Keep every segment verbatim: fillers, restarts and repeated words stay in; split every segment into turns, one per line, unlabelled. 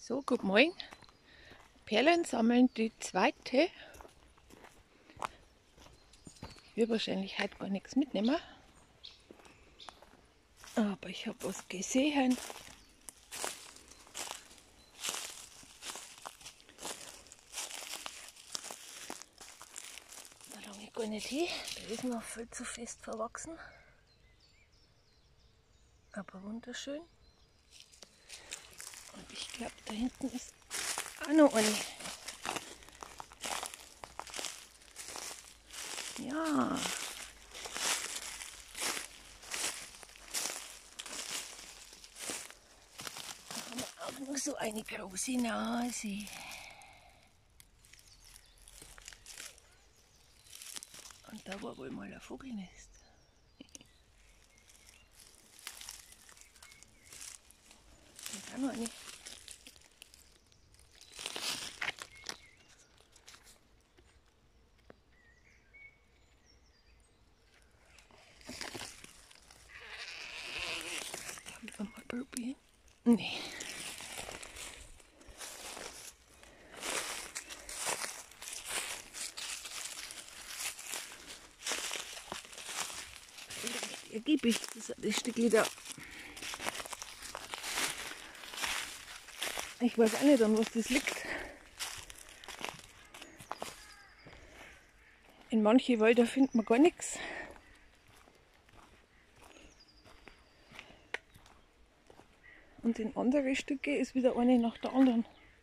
So, guten Morgen. Perlen sammeln, die zweite. Ich will wahrscheinlich heute gar nichts mitnehmen. Aber ich habe was gesehen. Da lange ich gar nicht hin. Der ist noch viel zu fest verwachsen. Aber wunderschön. Und ich glaube, da hinten ist auch noch eine. Ja. Da haben wir auch noch so eine große Nase. Und da war wohl mal ein Vogelnest. Da ist auch noch eine. Kann man mal probieren? Nee. Ergiebig, das, das Stückchen da. Ich weiß auch nicht, an was das liegt. In manchen Wälder findet man gar nichts. Und in andere Stücke ist wieder eine nach der anderen.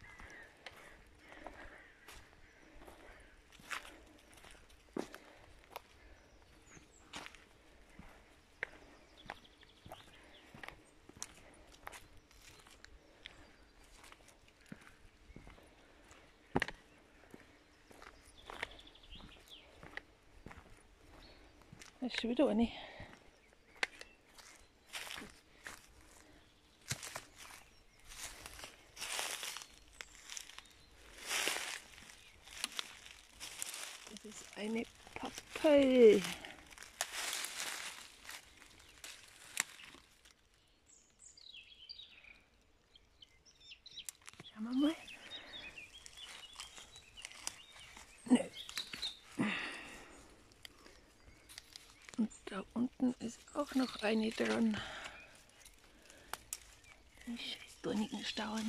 Da ist schon wieder eine. Das ist eine Pappel. Schauen wir mal. Nö. Und da unten ist auch noch eine dran. Die scheiß dornigen Stauen.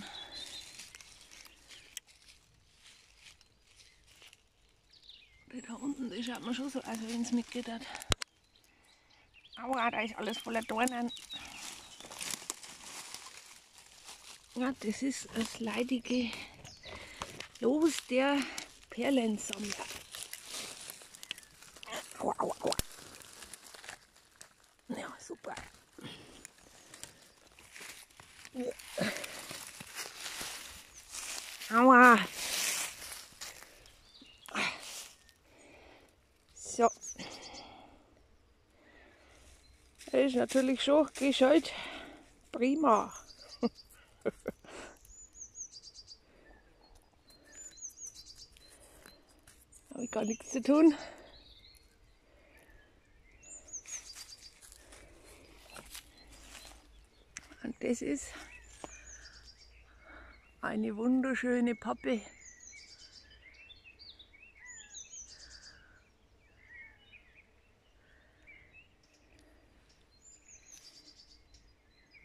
Da unten, das schaut man schon so aus, wenn es mitgeht hat. Aua, da ist alles voller Dornen. Ja, das ist das leidige Los der Perlensammler. Aua, aua, aua. Ja, super. Aua. So. Das ist natürlich schon gescheit. Prima. Habe ich gar nichts zu tun. Und das ist eine wunderschöne Pappe.